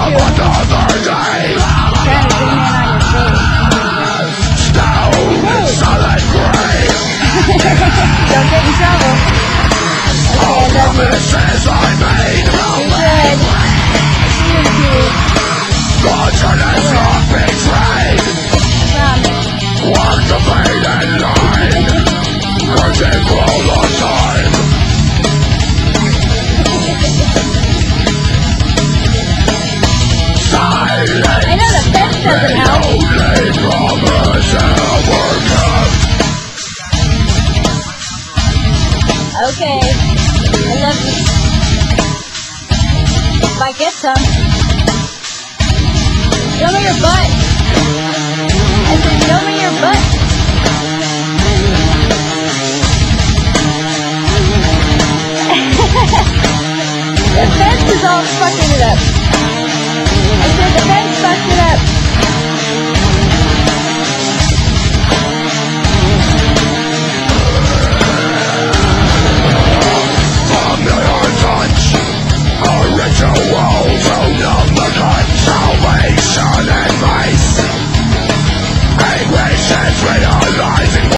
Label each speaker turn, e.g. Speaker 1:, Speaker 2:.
Speaker 1: you. Trying to zoom in on your face. Don't get in trouble. Okay, I love you. You're good. You're cute. Promise. I know the fence doesn't help. Okay, I love you. If I get some, show me your butt. I said, show me your butt. The fence is all fucking it up. I said the fence fucked it up.